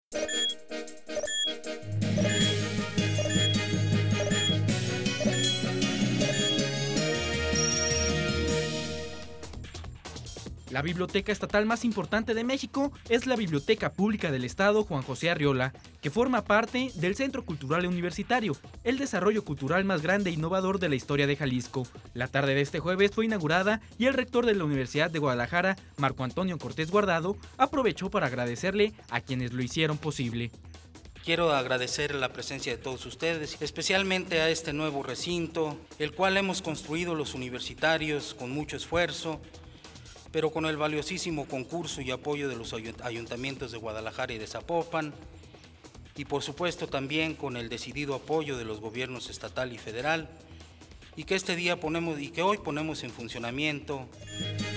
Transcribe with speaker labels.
Speaker 1: La biblioteca estatal más importante de México es la Biblioteca Pública del Estado Juan José Arriola, que forma parte del Centro Cultural Universitario, el desarrollo cultural más grande e innovador de la historia de Jalisco. La tarde de este jueves fue inaugurada y el rector de la Universidad de Guadalajara, Marco Antonio Cortés Guardado, aprovechó para agradecerle a quienes lo hicieron posible.
Speaker 2: Quiero agradecer la presencia de todos ustedes, especialmente a este nuevo recinto, el cual hemos construido los universitarios con mucho esfuerzo, pero con el valiosísimo concurso y apoyo de los ayuntamientos de Guadalajara y de Zapopan, y por supuesto también con el decidido apoyo de los gobiernos estatal y federal, y que hoy ponemos en funcionamiento.